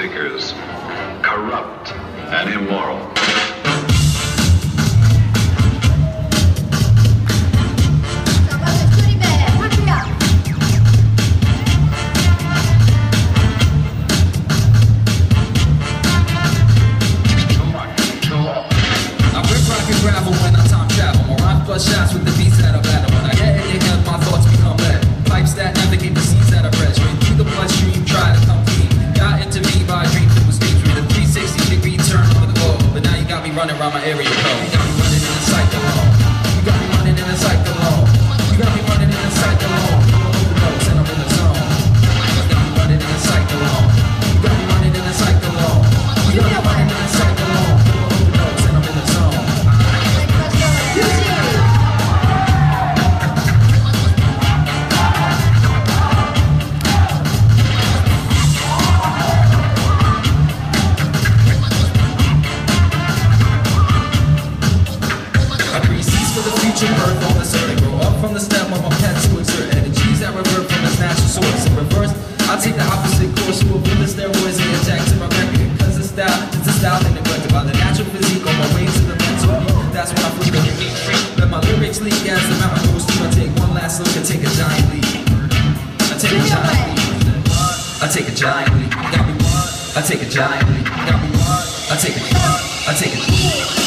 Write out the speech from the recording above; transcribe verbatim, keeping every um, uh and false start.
seekers, corrupt and immoral. Shots with the beats that I battle. When I get in your head, my thoughts become lead. Pipes that navigate the seas that I press. Right through the bloodstream, try to come clean. Got into me by a dream that was deep. With a three sixty degree turn over the globe. But now you got me running around my area code. You got me running in a cyclone. You got me running in a cyclone. You got me running in a cyclone. Overdose and I'm in the zone. You got me running in a cyclone. You got me running in a cyclone. You got me running in a cyclone. Overdose and I'm in the zone. Birth on this earth, grow up from the stem of my pen to exert energies that revert from its natural source. In reverse, I take the opposite course to avoid the steroids and inject to my record. Cause the style is the style that neglected by the natural physique on my way to the mental beat. That's when I flip the beat free. Let my lyrics leak as the mountain goes through. I take one last look and take a giant leap. I take a giant leap. I take a giant leap. Got me. I take a giant leap. Got me. I take a. I take a.